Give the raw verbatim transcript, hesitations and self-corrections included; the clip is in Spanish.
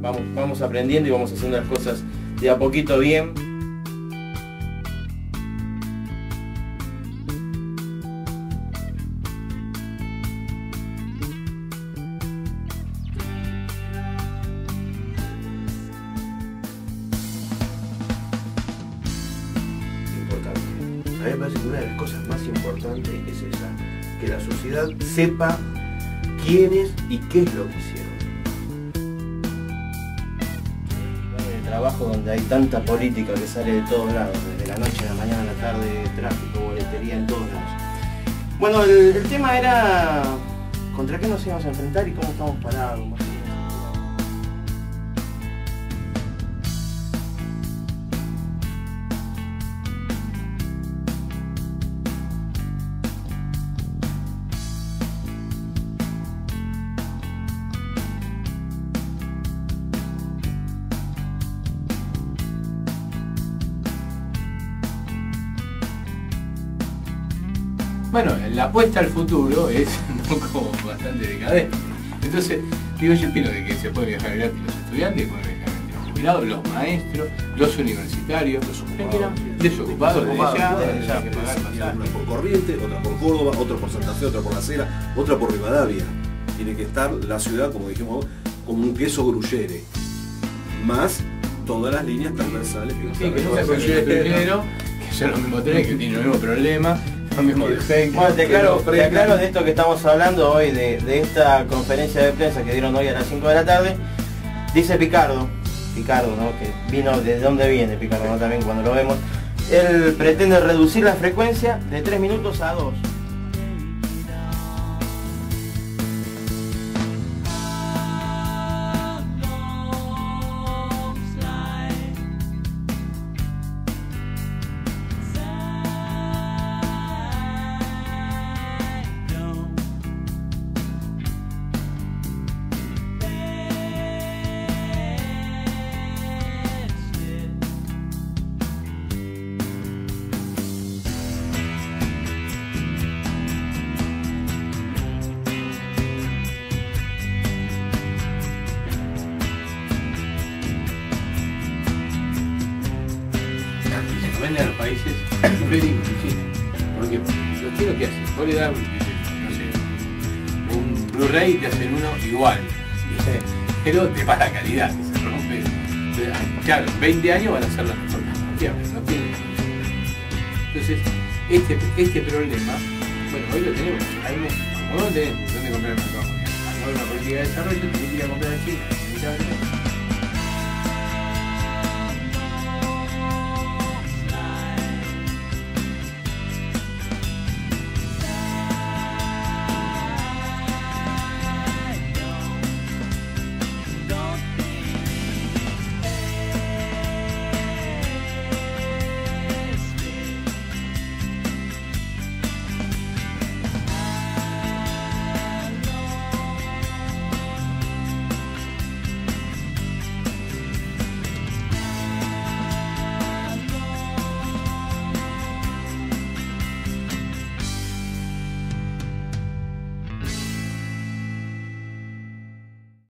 vamos, vamos aprendiendo y vamos haciendo las cosas de a poquito bien. A mí me parece que una de las cosas más importantes es esa, que la sociedad sepa quiénes y qué es lo que hicieron. En el trabajo donde hay tanta política que sale de todos lados, desde la noche a la mañana, a la tarde, tráfico, boletería, en todos lados. Bueno, el, el tema era contra qué nos íbamos a enfrentar y cómo estamos parados. Más o menos. Bueno, la apuesta al futuro es un poco bastante decadente. Entonces, digo, yo opino de que se puede viajar gratis los estudiantes, pueden viajar gratis los jubilados, los maestros, los universitarios, los ocupados, desocupados, desde ya, desde ya, que pagar pasaje. Una por Corrientes, otra por Córdoba, otra por Santa Fe, otra por La Cera, otra por Rivadavia. Tiene que estar la ciudad, como dijimos, como un queso gruyere, más todas las líneas transversales. Sí, que no se construye primero, que son los mismos trenes, que tienen el mismo problema. Mismo defecto. Bueno, te aclaro, te aclaro de esto que estamos hablando hoy, de, de esta conferencia de prensa que dieron hoy a las cinco de la tarde. Dice Picardo, Picardo, ¿no? Que vino, ¿de dónde viene Picardo? ¿No? También cuando lo vemos. Él pretende reducir la frecuencia de tres minutos a dos. Venden a los países inferiores en China. Porque los chinos que hacen, vos le das, no sé, un Blu-ray y te hacen uno igual, ¿viste? Pero de mala calidad, que se rompe. Claro, en veinte años van a ser la mejor tecnología, pero no tienen. Entonces, este, este problema, bueno, hoy lo tenemos. Hay, como no tenés dónde comprar el mercado mundial, al no haber una política de desarrollo, tenés que ir a comprar a China.